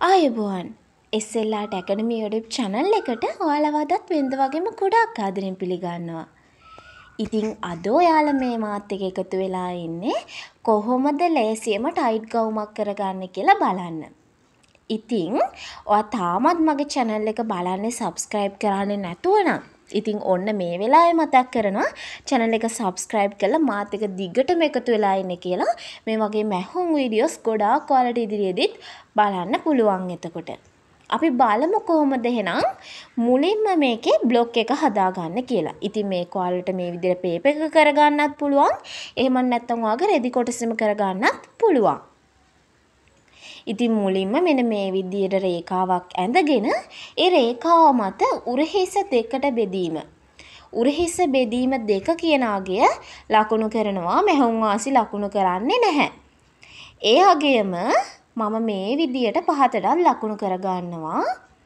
ආයුබෝවන් SLR Academy YouTube channel එකට ඔයාලවදත් වෙනද වගේම ගොඩාක් ආදරෙන් පිළිගන්නවා. ඉතින් අද ඔයාලා මේ මාත් එක්ක එකතු වෙලා ඉන්නේ කොහොමද ලේසියෙම ටයිට් ගවුමක් කරගන්නේ කියලා බලන්න. ඉතින් ඔයා තාමත් මගේ channel එක බලන්නේ subscribe කරන්නේ නැතුව නම් ඉතින් ඔන්න මේ වෙලාවේ මතක් කරනවා channel එක subscribe කරලා මාත් එක්ක දිගටම එකතු වෙලා ඉන්න කියලා. මේ වගේ මැහුම් videos ගොඩාක් ඔයාලට ඉදිරියේදීත් බලන්න පුළුවන් එතකොට. අපි බලමු කොහොමද එහෙනම් මුලින්ම මේකේ බ්ලොග් එක හදාගන්න කියලා. ඉතින් මේක ඔයාලට මේ විදිහට පේපර් එක කරගන්නත් පුළුවන්. එහෙම නැත්නම් ඔයාගේ රෙදි කොටසෙම කරගන්නත් පුළුවන්. ඉතින් මුලින්ම මෙන්න මේ විදිහට රේඛාවක් ඇඳගෙන ඒ රේඛාව මත උරහිස දෙකට බෙදීම. උරහිස බෙදීම දෙක කියන අගය ලකුණු කරනවා මැහුම් වාසි ලකුණු කරන්නේ නැහැ. ඒ අගයම මම මේ විදිහට පහතටත් ලකුණු කරගන්නවා.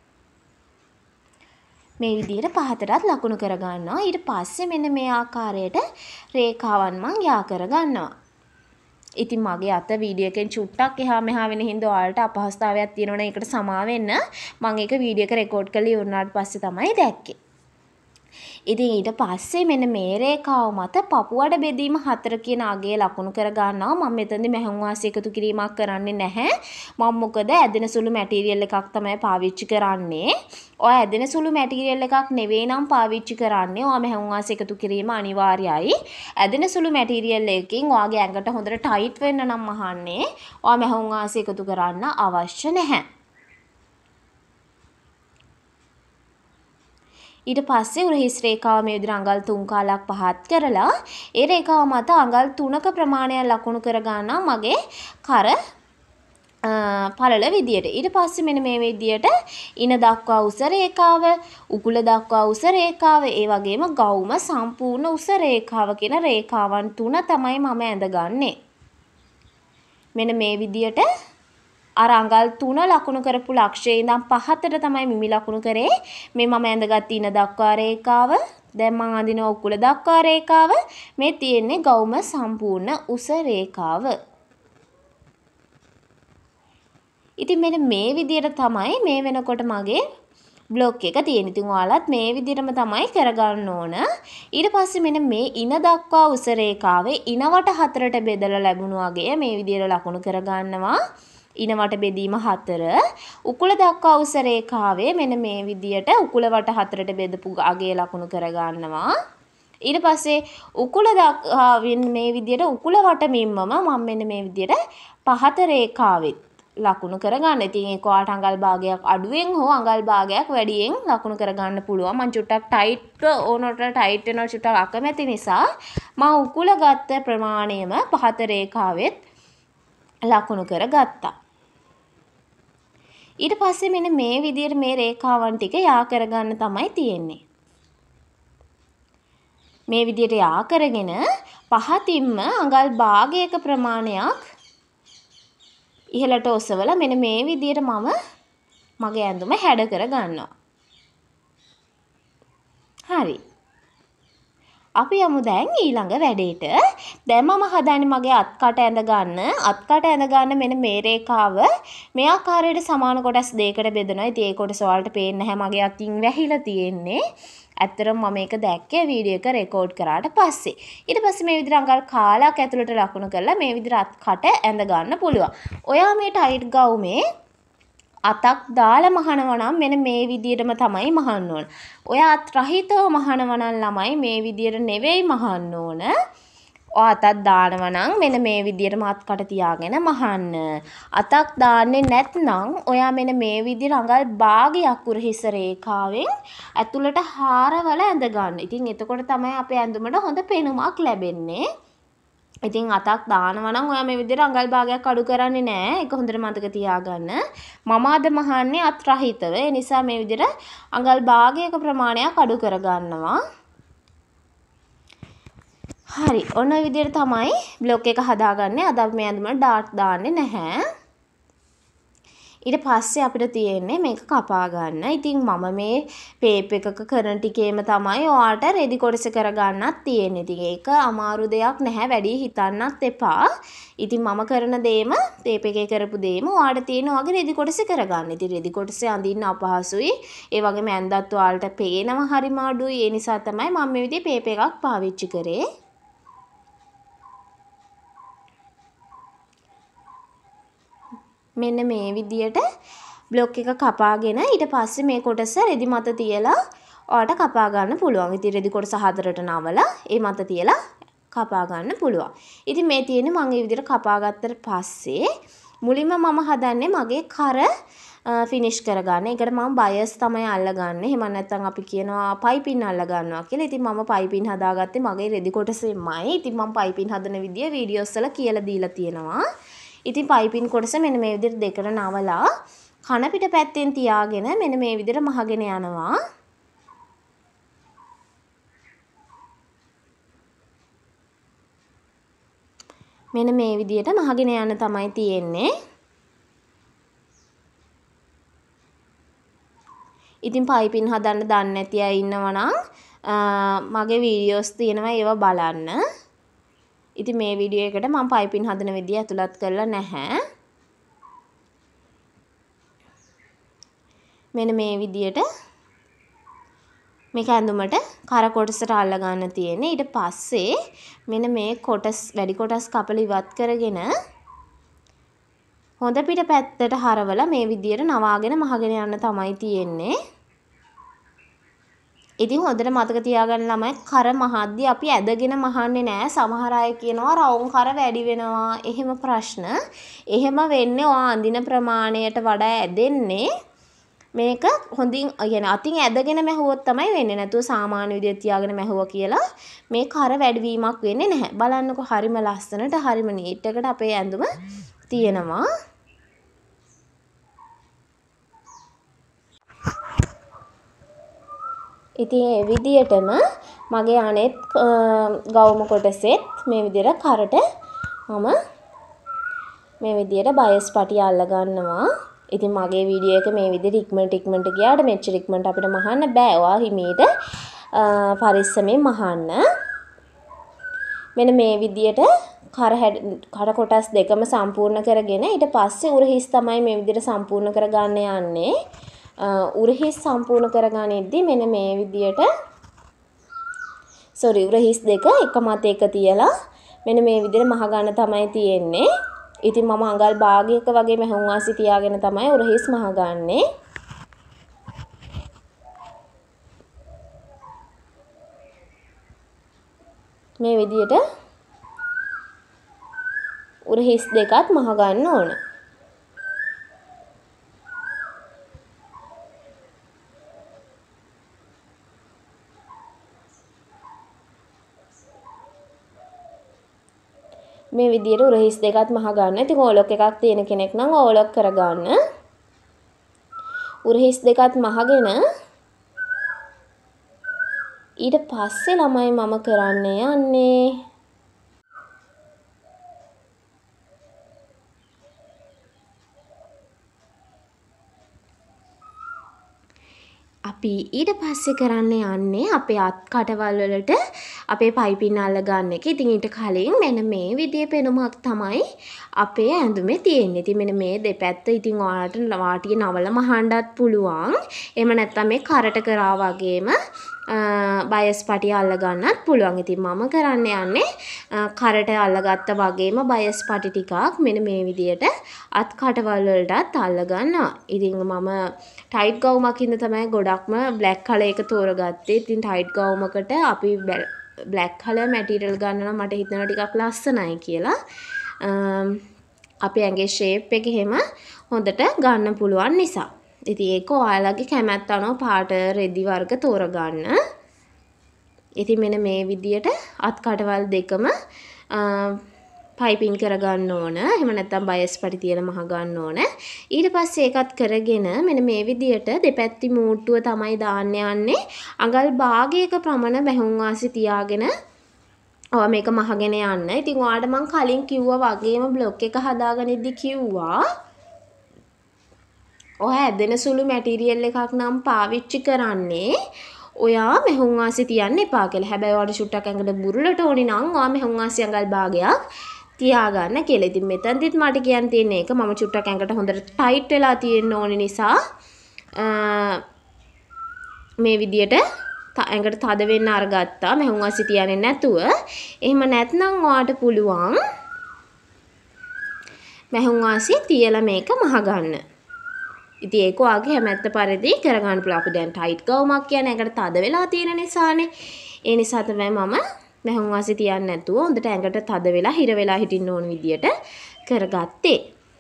මේ විදිහට පහතටත් ලකුණු කරගන්නවා. ඊට පස්සේ මෙන්න මේ ආකාරයට රේඛාවන් මං යා කරගන්නවා. ඉතින් මගේ අත වීඩියෝ එකෙන් චුට්ටක් එහා මෙහා වෙන හින්දා ඔයාලට අපහසුතාවයක් තියෙනවනේ ඒකට සමා වෙන්න. මම ඒක වීඩියෝ එක රෙකෝඩ් කරලා ඉවරනාට පස්සේ තමයි දැක්කේ. ඉතින් ඊට පස්සේ මෙන්න මේ රේඛාව මත පපුවඩ බෙදීම 4 කියන අගය ලකුණු කර ගන්නවා. මම මෙතනදී මැහුම් වාසි එකතු කිරීමක් කරන්නේ නැහැ. මම මොකද ඇදෙන සුළු මැටීරියල් එකක් තමයි පාවිච්චි කරන්නේ. ඔය ඇදෙන සුළු මැටීරියල් එකක් නෙවෙයි නම් පාවිච්චි කරන්නේ. ඔය මැහුම් වාසි එකතු කිරීම අනිවාර්යයි. ඇදෙන සුළු මැටීරියල් එකකින් ඔයාගේ ඇඟට හොඳට ටයිට් වෙන්න නම් අහන්නේ. ඔය මැහුම් වාසි එකතු කරන්න අවශ්‍ය නැහැ. ඊට පස්සේ උරහිස් රේඛාව මේ විදිහට අඟල් 3 කාලක් පහත් කරලා ඒ රේඛාව මත අඟල් 3ක ප්‍රමාණයක් ලකුණු කර ගන්නවා මගේ කර පළල විදියට. ඊට පස්සේ මෙන්න මේ විදියට ඉන දක්වා උස රේඛාව, උකුල දක්වා උස රේඛාව, ඒ වගේම ගවුම සම්පූර්ණ උස රේඛාව කියන රේඛාවන් 3 තමයි මම ඇඳගන්නේ. මෙන්න මේ විදියට අර අඟල් 3 ලකුණු කරපු ලක්ෂයේ ඉඳන් පහතට තමයි මිමි ලකුණු කරේ. මේ මම ඇඳගත් ඉන දක්වා රේඛාව. දැන් මම අඳින උකුල දක්වා රේඛාව. මේ තියෙන්නේ ගවුම සම්පූර්ණ උස රේඛාව. ඉතින් මෙන්න මේ විදිහට තමයි මේ වෙනකොට මගේ බ්ලොග් එක තියෙන්නේ. ඉතින් ඔයාලත් මේ විදිහටම තමයි කරගන්න ඕන. ඊට පස්සේ මෙන්න මේ ඉන දක්වා උස රේඛාවේ ඉනවට 4ට බෙදලා ලැබුණු අගය මේ විදිහට ලකුණු කරගන්නවා. ඉනවට බෙදීම 4 උකුල දක්වා උස රේඛාවේ මෙන්න මේ විදියට උකුල වට 4ට බෙදපු අගය ලකුණු කරගන්නවා. ඊට පස්සේ උකුල දක්වාවෙන් මේ විදියට උකුල වට මිම්මම මම මෙන්න මේ විදියට පහත රේඛාවෙත් ලකුණු කරගන්න. ඉතින් ඒක ඔයාලට අඟල් භාගයක් අඩුවෙන් හෝ අඟල් භාගයක් වැඩියෙන් ලකුණු කරගන්න පුළුවන්. මම චුට්ටක් ටයිට් ඕනට ටයිට් වෙනවා චුට්ටක් අකමැති නිසා මම උකුල ගත්ත ප්‍රමාණයම පහත රේඛාවෙත් ලකුණු කරගත්තා. ඊට පස්සේ මෙන්න මේ විදිහට මේ රේඛාවන් ටික යා කරගන්න තමයි තියෙන්නේ. මේ විදිහට යා කරගෙන පහතින්ම අඟල් භාගයක ප්‍රමාණයක් ඉහළට ඔසවලා මෙන්න මේ විදිහට මම මගේ ඇඳුම හැඩ කර ගන්නවා. හරි. අපි යමු දැන් ඊළඟ වැඩේට. දැන් මම හදන්නේ මගේ අත්කට ඇඳ ගන්න. අත්කට ඇඳ ගන්න මෙන්න මේ රේඛාව මේ ආකාරයට සමාන කොටස් දෙකකට බෙදනවා. ඉතින් ඒ කොටස ඔයාලට පේන්නේ නැහැ මගේ අතින් වැහිලා තියෙන්නේ. ඇත්තටම මම මේක දැක්කේ වීඩියෝ එක රෙකෝඩ් කරාට පස්සේ. ඊට පස්සේ මේ විදිහට අඟල් කාලක් ඇතුළට ලකුණු කරලා මේ විදිහට අත්කට ඇඳ ගන්න පුළුවන්. ඔයා මේ ටයිට් ගවුමේ අතක් දාලා මහනවා නම් මෙන්න මේ විදියටම තමයි මහන්න ඕන. ඔය අත් රහිතව මහනවා නම් ළමයි මේ විදියට නෙවෙයි මහන්න ඕන. ඔය අතක් දානවා නම් මෙන්න මේ විදියටම අත්කට තියාගෙන මහන්න. අතක් දාන්නේ නැත්නම් ඔයා මෙන්න මේ විදියට අඟල් භාගයක් උරහිස රේඛාවෙන් ඇතුළට හාරවල ඇඳ ගන්න. ඉතින් එතකොට තමයි අපේ ඇඳුමට හොඳ පෙනුමක් ලැබෙන්නේ. ඉතින් අතක් දානවා නම් ඔයා මේ විදිහට අඟල් භාගයක් අඩු කරන්නේ නැහැ. ඒක හොඳට මතක තියාගන්න. මම අද මහන්නේ අත් රහිතව. ඒ නිසා මේ විදිහට අඟල් භාගයක ප්‍රමාණයක් අඩු කරගන්නවා. හරි. ඔන්න ඔය විදිහට තමයි බ්ලොග් එක හදාගන්නේ. අද අපි මේ ඇඳුමට ඩාට් දාන්නේ නැහැ. ඊට පස්සේ අපිට තියෙන්නේ මේක කපා ගන්න. ඉතින් මම මේ ටේප් එකක කරන ටිකේම තමයි ඔයාට රෙදි කොටස කරගන්නත් තියෙන්නේ. ඉතින් ඒක අමාරු දෙයක් නැහැ. වැඩි හිතන්නත් එපා. ඉතින් මම කරන දේම ටේප් එකේ කරපු දේම ඔයාට තියෙන වගේ රෙදි කොටස කරගන්න. ඉතින් රෙදි කොටස අඳින්න අපහසුයි. ඒ වගේම ඇඳත් ඔයාලට පේනවා හරිම අඩුයි. ඒ නිසා තමයි මම මේ විදිහේ ටේප් එකක් පාවිච්චි කරේ. මෙන්න මේ විදියට බ්ලොක් එක කපාගෙන ඊට පස්සේ මේ කොටස රෙදි මත තියලා ඔයාලට කපා ගන්න පුළුවන්. ඉතින් රෙදි කොටස හතරට නවලා ඒ මත තියලා කපා ගන්න පුළුවන්. ඉතින් මේ තියෙන්නේ මම මේ විදියට කපා ගත්තට පස්සේ මුලින්ම මම හදන්නේ මගේ කර ෆිනිෂ් කරගන්න. ඒකට මම බයස් තමයි අල්ලගන්නේ. එහෙම නැත්නම් අපි කියනවා පයිපින් අල්ල ගන්නවා කියලා. ඉතින් මම පයිපින් හදාගත්තේ මගේ රෙදි කොටසෙමයි. ඉතින් මම පයිපින් හදන විදිය වීඩියෝස් වල කියලා දීලා තියෙනවා. ඉතින් පයිපින් කොටස මෙන්න මේ විදිහට දෙකට නවලා කන පිට පැත්තෙන් තියාගෙන මෙන්න මේ විදිහට මහගෙන යනවා. මෙන්න මේ විදිහට මහගෙන යන තමයි තියෙන්නේ. ඉතින් පයිපින් හදන්න දන්නේ නැති අය ඉන්නවා නම් මගේ වීඩියෝස් තියෙනවා ඒවා බලන්න. ඉතින් මේ වීඩියෝ එකට මම පයිපින් හදන විදිය ඇතුළත් කරලා නැහැ. මෙන්න මේ විදියට මේක ඇඳුමට කර කොටසට අල්ල ගන්න තියෙන්නේ. ඊට පස්සේ මෙන්න මේ කොටස් වැඩි කොටස් කපලා ඉවත් කරගෙන හොඳ පිට පැත්තට හරවලා මේ විදියට නවාගෙන මහගෙන යන්න තමයි තියෙන්නේ. ඉතින් හොඳට මතක තියාගන්න ළමයි කර මහද්දී අපි ඇදගෙන මහන්නේ නැහැ. සමහර අය කියනවා රවුම් කර වැඩි වෙනවා. එහෙම ප්‍රශ්න. එහෙම වෙන්නේ ඔයා අඳින ප්‍රමාණයට වඩා ඇදෙන්නේ. මේක හොඳින් يعني අතින් ඇදගෙන මැහුවොත් තමයි වෙන්නේ. නැතුව සාමාන්‍ය විදිහට තියාගෙන මැහුවා කියලා මේ කර වැඩිවීමක් වෙන්නේ නැහැ. බලන්නකො හරිම ලස්සනට හරිම නීට් එකට අපේ ඇඳුම තියෙනවා. ඉතින් ඒ විදියටම මගේ අනෙත් ගවුම කොටසෙත් මේ විදියට කරට මම මේ විදියට බයස් පටිය අල්ල ගන්නවා. ඉතින් මගේ වීඩියෝ එක මේ විදියට ඉක්මනට ගියාට මෙච්චර ඉක්මනට අපිට මහන්න බෑ. ඔයා හිමීට පරිස්සමෙන් මහන්න. මෙන්න මේ විදියට කර කොටස් දෙකම සම්පූර්ණ කරගෙන ඊට පස්සේ උරහිස් තමයි මේ විදියට සම්පූර්ණ කරගන්න යන්නේ. උරහිස් සම්පූර්ණ කරගනිද්දි මෙන්න මේ විදියට උරහිස් දෙක එක මත එක තියලා මෙන්න මේ විදියට මහ ගන්න තමයි තියෙන්නේ. ඉතින් මම අඟල් භාගයක වගේ මහුම් වාසි තියාගෙන තමයි උරහිස් මහ ගන්නෙ. මේ විදියට උරහිස් දෙකත් මහ ගන්න ඕන. මේ විදියට උරහිස් දෙකත් මහ ගන්න. ඉතින් ඕලොක් එකක් තියෙන කෙනෙක් නම් ඕලොක් කරගන්න. උරහිස් දෙකත් මහගෙන ඊට පස්සේ ළමයි මම කරන්න යන්නේ අපි ඊට පස්සේ කරන්න යන්නේ අපේ අත් කටවල් වලට අපේ පයිපින් අල්ල ගන්න එක. ඉතින් ඊට කලින් මෙන්න මේ විදිහේ පෙනුමක් තමයි අපේ ඇඳුමේ තියෙන්නේ. ඉතින් මෙන්න මේ දෙපැත්ත ඉතින් ඔයාලට වාටිය නවල මහන්නත් පුළුවන්. එහෙම නැත්නම් මේ කරට කරා වගේම බයස් පටිය අල්ල ගන්නත් පුළුවන්. ඉතින් මම කරන්න යන්නේ කරට අල්ලගත්ත වගේම බයස් පටි ටිකක් මෙන්න මේ විදිහට අත් කටවල් වලටත් අල්ල ගන්නවා. ඉතින් මම ටයිට් ගවුමක් ඉන්න තමයි ගොඩක්ම බ්ලැක් කලර් එක තෝරගත්තේ. ඉතින් ටයිට් ගවුමකට අපි බ්ලැක් කලර් මැටීරියල් ගන්නවා මට හිතෙනවා ටිකක් ලස්සනයි කියලා. අපි ඇඟේ ෂේප් එක එහෙම හොඳට ගන්න පුළුවන් නිසා. ඉතින් ඒක ඔයාලගේ කැමැත්ත අනුව පාට රෙදි වර්ග තෝරගන්න. ඉතින් මෙන්න මේ විදියට අත් කටවල් දෙකම පයිපින් කරගන්න ඕන. එහෙම නැත්නම් බයස් පටි තියලා මහ ගන්න ඕන. ඊට පස්සේ ඒකත් කරගෙන මෙන්න මේ විදියට දෙපැත්ති මූට්ටුව තමයි දාන්න යන්නේ. අඟල් භාගයක ප්‍රමාණ බැහුම් වාසි තියාගෙන ඔයා මේක මහගෙන යන්න. ඉතින් ඔයාලට මම කලින් කිව්වා වගේම බ්ලොක් එක හදාගෙන ඉද්දි කිව්වා ඔය ඇදෙන සුළු මැටීරියල් එකක් නම් පාවිච්චි කරන්නේ ඔයා මෙහුන් වාසි තියන්න එපා කියලා. හැබැයි ඔයාලට චුට්ටක් ඇඟට බුරුලට ඕනි නම් ඔයා මෙහුන් වාසි අඟල් භාගයක් තියාගන්න කියලා. ඉතින් මෙතනදිත් මට කියන්න තියෙන එක මම චුට්ටක් ඇඟට හොඳට ටයිට් වෙලා තියෙන්න ඕනි නිසා මේ විදියට ඇඟට තද වෙන්න අරගත්තා මෙහුන් වාසි තියන්නේ නැතුව. එහෙම නැත්නම් ඔයාට පුළුවන් මෙහුන් වාසි තියලා මේක මහගන්න. ඉතින් ඒක ඔයාගේ හැමැත්ත පරිදි කරගන්න පුළුවන්. අපි දැන් ටයිට් ගවුමක් කියන්නේ ඇඟට තද වෙලා තියෙන නිසානේ. ඒ නිසා තමයි මම මෙහුන් වාසි තියන්නේ නැතුව හොඳට ඇඟට තද වෙලා හිර වෙලා හිටින්න ඕන විදියට කරගත්තේ.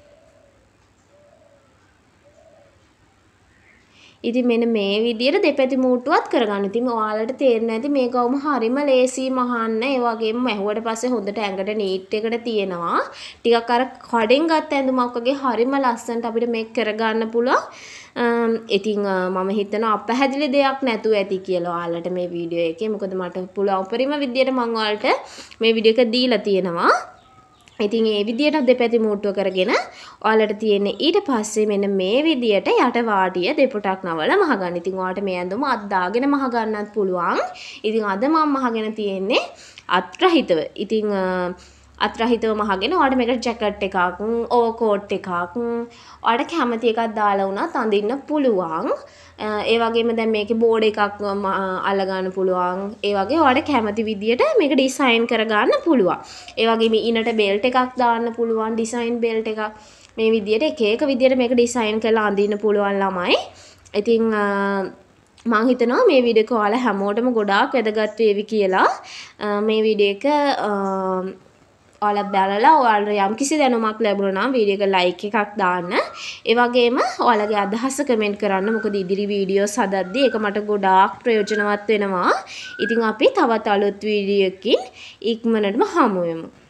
ඉතින් මෙන්න මේ විදියට දෙපැති මූට්ටුවත් කරගන්න. ඉතින් ඔයාලට තේරෙන්නේ නැති මේ ගවුම හරිම ලේසි මහන්න. ඒ වගේම මැහුවට පස්සේ හොඳට ඇඟට නීට් එකට තියෙනවා. ටිකක් අර කඩෙන් ගත්ත ඇඳුමක් වගේ හරිම ලස්සනට අපිට මේක කරගන්න පුළුවන්. ඉතින් මම හිතනවා අපහැදිලි දෙයක් නැතුව ඇති කියලා ඔයාලට මේ වීඩියෝ එකේ. මොකද මට පුළුවන් උපරිම විදියට මම ඔයාලට මේ වීඩියෝ එක දීලා තියෙනවා. ඉතින් මේ විදියට දෙපැති මූට්ටුව කරගෙන ඔයාලට තියෙන්නේ ඊට පස්සේ මෙන්න මේ විදියට යට වාටිය දෙපොටක් නවලා මහගන්න. ඉතින් ඔයාලට මේ ඇඳුම අත් දාගෙන මහ ගන්නත් පුළුවන්. ඉතින් අද මම මහගෙන තියෙන්නේ අත්‍රහිතව. ඉතින් අත්‍රහිතව මහගෙන ඔයාලට මේකට ජැකට් එකක්, ඕවර්කෝට් එකක්, ඔයාලට කැමති එකක් දාලා වුණත් අඳින්න පුළුවන්. ඒ වගේම දැන් මේකේ බෝඩ් එකක් අල්ලගන්න පුළුවන්. ඒ වගේ ඔයාලට කැමති විදියට මේක ඩිසයින් කරගන්න පුළුවන්. ඒ වගේම ඉනට බෙල්ට් එකක් දාන්න පුළුවන්, ඩිසයින් බෙල්ට් එකක්. මේ විදියට එක එක විදියට මේක ඩිසයින් කරලා අඳින්න පුළුවන් ළමයි. ඉතින් මම හිතනවා මේ වීඩියෝ එක ඔයාලා හැමෝටම ගොඩාක් වැදගත් වේවි කියලා. මේ වීඩියෝ එක ඔයාලා බලලා ඔයාලට යම්කිසි දැනුමක් ලැබුණා නම් වීඩියෝ එක ලයික් එකක් දාන්න. ඒ වගේම ඔයාලගේ අදහස කමෙන්ට් කරන්න. මොකද ඉදිරි වීඩියෝස් හදද්දී ඒක මට ගොඩාක් ප්‍රයෝජනවත් වෙනවා. ඉතින් අපි තවත් අලුත් වීඩියෝ එකකින් ඉක්මනටම හමු වෙමු.